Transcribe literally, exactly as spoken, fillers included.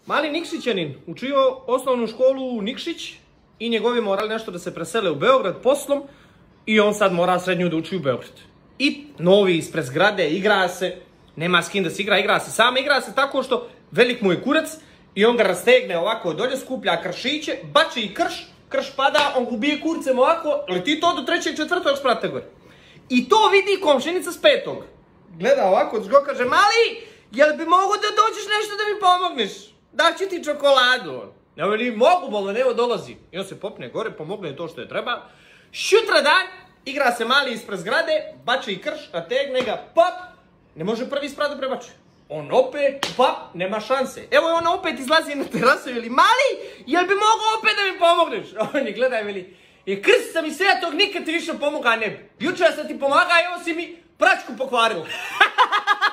Mali Nikšićanin učio osnovnu školu u Nikšić i njegovi morali nešto da se presele u Beograd poslom i on sad mora srednju da uči u Beograd. I novi ispred zgrade, igra se, nema s kim da se igra, igra se sama, igra se tako što velik mu je kurac i on ga rastegne ovako dolje, skuplja kršiće, bači i krš, krš pada, on ubije kurcem ovako, leti to do trećeg, četvrtog sprata gore. I to vidi komšinica s petog. Gleda ovako, zgo kaže, mali, jel bi mogu da dođeš nešto da mi pomogneš? Daću ti čokoladu. Ja veli, mogu, bolno, evo dolazi. I on se popne gore, pomogne to što je treba. Šutra dan, igra se mali ispred zgrade, bače i krš, nategne ga, pop, ne može prvi sprat da prebače. On opet, pop, nema šanse. Evo on opet izlazi na terasu i veli, mali, jel bi mogu opet da mi pomogneš? On je gleda i veli, je krst sam i svetog, nikad ti više pomoga ne bi. Jučer sam ti pomaga i ovo si mi pračku pokvarila.